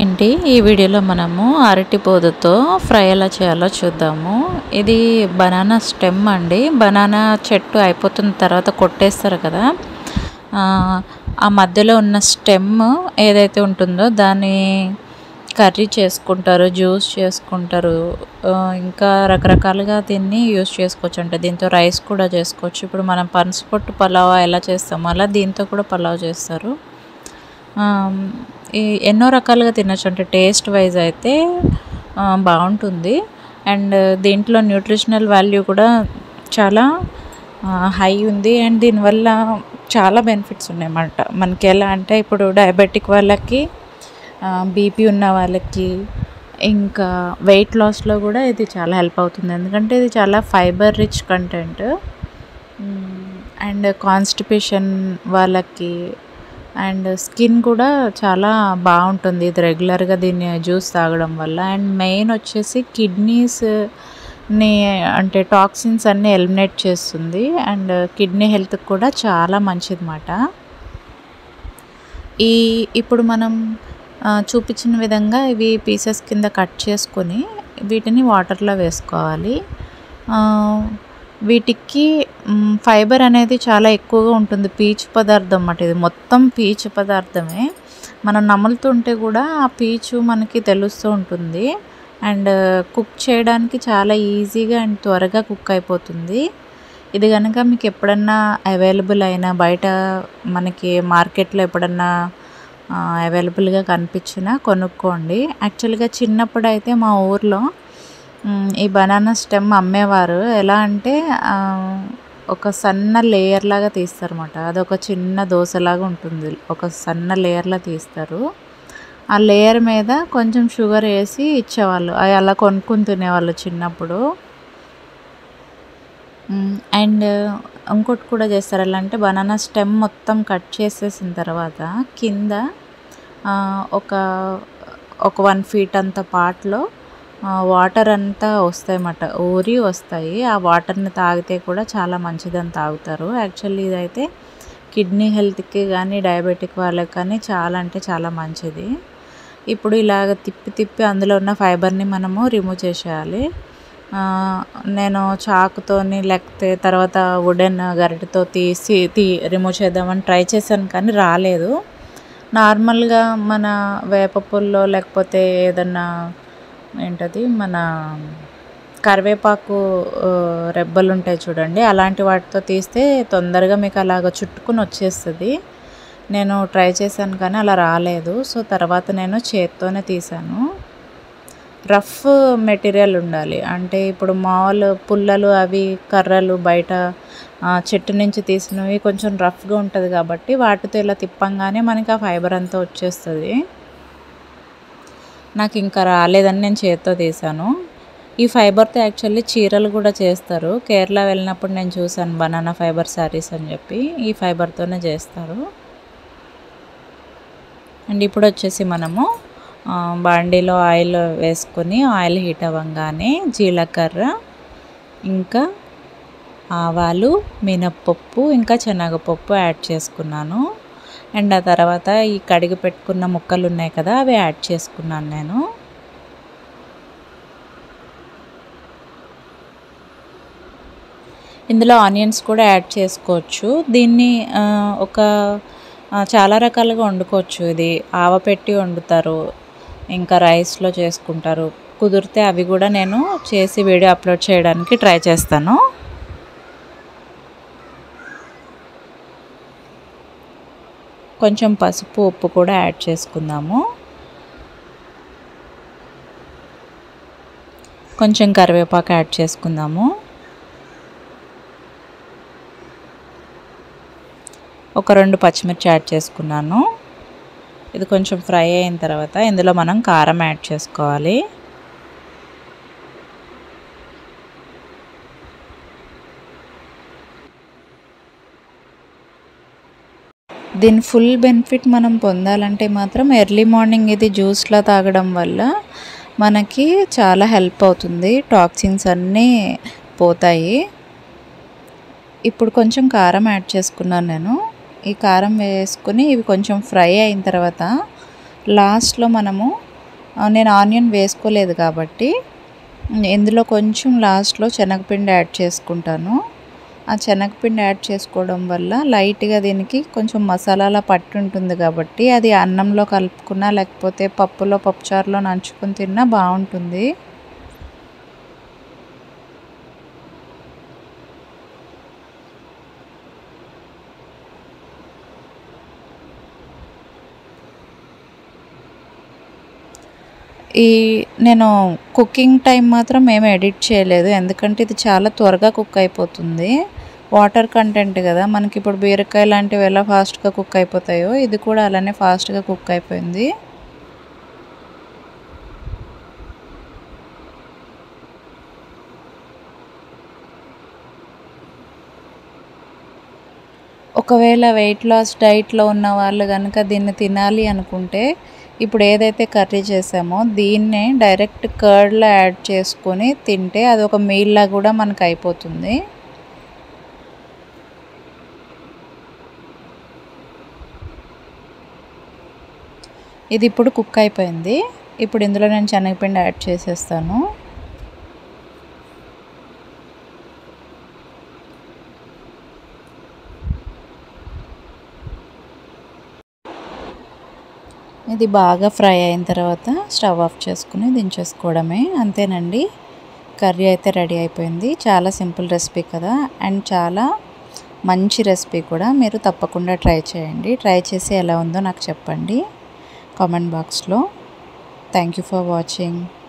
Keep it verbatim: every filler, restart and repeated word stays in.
ఏంటి ఈ వీడియోలో మనము అరటి పోదుతో ఫ్రై ఎలా చేయాలో చూద్దాము. ఇది బనానా స్టెమ్ అండి. బనానా చెట్టు అయిపోతున్న తర్వాత కొట్టేస్తారు కదా, ఆ మధ్యలో ఉన్న స్టెమ్ ఏదైతే ఉంటుందో దాన్ని కర్రీ చేసుకుంటారు, జ్యూస్ చేసుకుంటారు, ఇంకా రకరకాలుగా దీన్ని యూస్ చేసుకోవచ్చు. అంటే దీంతో రైస్ కూడా చేసుకోవచ్చు. ఇప్పుడు మనం పనసపొట్టు పలావ్ ఎలా చేస్తామో అలా దీంతో కూడా పలావ్ చేస్తారు. ఈ ఎన్నో రకాలుగా తినచ్చు. అంటే టేస్ట్ వైజ్ అయితే బాగుంటుంది. అండ్ దీంట్లో న్యూట్రిషనల్ వాల్యూ కూడా చాలా హై ఉంది. అండ్ దీనివల్ల చాలా బెనిఫిట్స్ ఉన్నాయన్నమాట. మనకి ఎలా అంటే ఇప్పుడు డయాబెటిక్ వాళ్ళకి, బీపీ ఉన్న వాళ్ళకి, ఇంకా వెయిట్ లాస్లో కూడా ఇది చాలా హెల్ప్ అవుతుంది. ఎందుకంటే ఇది చాలా fibre rich content. And constipation వాళ్ళకి అండ్ స్కిన్ కూడా చాలా బాగుంటుంది ఇది రెగ్యులర్గా దీన్ని జ్యూస్ తాగడం వల్ల. అండ్ మెయిన్ వచ్చేసి కిడ్నీస్ని అంటే టాక్సిన్స్ అన్నీ ఎలిమినేట్ చేస్తుంది. అండ్ కిడ్నీ హెల్త్కి కూడా చాలా మంచిదన్నమాట. ఈ ఇప్పుడు మనం చూపించిన విధంగా ఇవి పీసెస్ కింద కట్ చేసుకొని వీటిని వాటర్లో వేసుకోవాలి. వీటికి ఫైబర్ అనేది చాలా ఎక్కువగా ఉంటుంది. పీచు పదార్థం అన్నమాట. ఇది మొత్తం పీచు పదార్థమే. మనం నములుతుంటే కూడా ఆ పీచు మనకి తెలుస్తూ ఉంటుంది. అండ్ కుక్ చేయడానికి చాలా ఈజీగా అండ్ త్వరగా కుక్ అయిపోతుంది. ఇది కనుక మీకు ఎప్పుడన్నా అవైలబుల్ అయినా, బయట మనకి మార్కెట్లో ఎప్పుడన్నా అవైలబుల్గా కనిపించినా కొనుక్కోండి. యాక్చువల్గా చిన్నప్పుడు అయితే మా ఊర్లో ఈ బనానా స్టెమ్ అమ్మేవారు. ఎలా అంటే ఒక సన్న లేయర్ లాగా తీస్తారన్నమాట. అదొక చిన్న దోశలాగా ఉంటుంది. ఒక సన్న లేయర్లా తీస్తారు. ఆ లేయర్ మీద కొంచెం షుగర్ వేసి ఇచ్చేవాళ్ళు. అవి అలా కొనుక్కుని తినేవాళ్ళు చిన్నప్పుడు. అండ్ ఇంకోటి కూడా చేస్తారు. ఎలా అంటే బనానా స్టెమ్ మొత్తం కట్ చేసేసిన తర్వాత కింద ఒక ఒక వన్ ఫీట్ అంత పార్ట్లో వాటర్ అంతా వస్తాయన్నమాట, ఊరి వస్తాయి. ఆ వాటర్ని తాగితే కూడా చాలా మంచిదని తాగుతారు. యాక్చువల్లీ ఇదైతే కిడ్నీ హెల్త్కి కానీ, డయాబెటిక్ వాళ్ళకి కానీ చాలా అంటే చాలా మంచిది. ఇప్పుడు ఇలాగ తిప్పి తిప్పి అందులో ఉన్న ఫైబర్ని మనము రిమూవ్ చేసేయాలి. నేను చాకుతోని లేకపోతే తర్వాత వుడెన్ గరిటెతో తీసి తీ రిమూవ్ చేద్దామని ట్రై చేశాను, కానీ రాలేదు. నార్మల్గా మన వేప పుల్లో లేకపోతే ఏదన్నా ఏంటది మన కరివేపాకు రెబ్బలు ఉంటాయి చూడండి, అలాంటి వాటితో తీస్తే తొందరగా మీకు అలాగ చుట్టుకుని వచ్చేస్తుంది. నేను ట్రై చేశాను కానీ అలా రాలేదు. సో తర్వాత నేను చేత్తోనే తీసాను. రఫ్ మెటీరియల్ ఉండాలి. అంటే ఇప్పుడు మామూలు పుల్లలు అవి కర్రలు బయట చెట్టు నుంచి తీసినవి కొంచెం రఫ్గా ఉంటుంది కాబట్టి వాటితో ఇలా తిప్పంగానే మనకి ఆ ఫైబర్ అంతా వచ్చేస్తుంది. నాకు ఇంకా రాలేదని నేను చేత్తో తీసాను. ఈ ఫైబర్తో యాక్చువల్లీ చీరలు కూడా చేస్తారు. కేరళ వెళ్ళినప్పుడు నేను చూసాను బనానా ఫైబర్ శారీస్ అని చెప్పి. ఈ ఫైబర్తోనే చేస్తారు. అండ్ ఇప్పుడు వచ్చేసి మనము బాండీలో ఆయిల్ వేసుకొని ఆయిల్ హీట్ అవ్వగానే జీలకర్ర, ఇంకా ఆవాలు, మినప్పప్పు, ఇంకా శనగపప్పు యాడ్ చేసుకున్నాను. అండ్ ఆ తర్వాత ఈ కడిగి పెట్టుకున్న ముక్కలు ఉన్నాయి కదా, అవి యాడ్ చేసుకున్నాను నేను. ఇందులో ఆనియన్స్ కూడా యాడ్ చేసుకోవచ్చు. దీన్ని ఒక చాలా రకాలుగా వండుకోవచ్చు. ఇది ఆవపెట్టి వండుతారు, ఇంకా రైస్లో చేసుకుంటారు. కుదిరితే అవి కూడా నేను చేసి వీడియో అప్లోడ్ చేయడానికి ట్రై చేస్తాను. కొంచెం పసుపు, ఉప్పు కూడా యాడ్ చేసుకుందాము. కొంచెం కరివేపాకు యాడ్ చేసుకుందాము. ఒక రెండు పచ్చిమిర్చి యాడ్ చేసుకున్నాను. ఇది కొంచెం ఫ్రై అయిన తర్వాత ఇందులో మనం కారం యాడ్ చేసుకోవాలి. దీని ఫుల్ బెనిఫిట్ మనం పొందాలంటే మాత్రం ఎర్లీ మార్నింగ్ ఇది జ్యూస్లా తాగడం వల్ల మనకి చాలా హెల్ప్ అవుతుంది. టాక్సిన్స్ అన్నీ పోతాయి. ఇప్పుడు కొంచెం కారం యాడ్ చేసుకున్నాను నేను. ఈ కారం వేసుకుని ఇవి కొంచెం ఫ్రై అయిన తర్వాత లాస్ట్లో మనము నేను ఆనియన్ వేసుకోలేదు కాబట్టి ఇందులో కొంచెం లాస్ట్లో శనగపిండి యాడ్ చేసుకుంటాను. ఆ శనగపిండి యాడ్ చేసుకోవడం వల్ల లైట్గా దీనికి కొంచెం మసాలాలా పట్టి ఉంటుంది కాబట్టి అది అన్నంలో కలుపుకున్నా లేకపోతే పప్పులో పప్పుచారులో నంచుకొని తిన్నా బాగుంటుంది. ఈ నేను కుకింగ్ టైం మాత్రం ఏమి ఎడిట్ చేయలేదు, ఎందుకంటే ఇది చాలా త్వరగా కుక్ అయిపోతుంది. వాటర్ కంటెంట్ కదా మనకి, ఇప్పుడు బీరకాయ లాంటివి ఎలా ఫాస్ట్గా కుక్ అయిపోతాయో ఇది కూడా అలానే ఫాస్ట్గా కుక్ అయిపోయింది. ఒకవేళ వెయిట్ లాస్ డైట్లో ఉన్న వాళ్ళు కనుక దీన్ని తినాలి అనుకుంటే ఇప్పుడు ఏదైతే కర్రీ చేసామో దీన్నే డైరెక్ట్ కర్డ్లో యాడ్ చేసుకొని తింటే అది ఒక మీల్లా కూడా మనకు అయిపోతుంది. ఇది ఇప్పుడు కుక్ అయిపోయింది. ఇప్పుడు ఇందులో నేను శనగపిండి యాడ్ చేసేస్తాను. ఇది బాగా ఫ్రై అయిన తర్వాత స్టవ్ ఆఫ్ చేసుకుని దించేసుకోవడమే, అంతేనండి. కర్రీ అయితే రెడీ అయిపోయింది. చాలా సింపుల్ రెసిపీ కదా, అండ్ చాలా మంచి రెసిపీ కూడా. మీరు తప్పకుండా ట్రై చేయండి. ట్రై చేసి ఎలా ఉందో నాకు చెప్పండి కామెంట్ బాక్స్లో. Thank you for watching.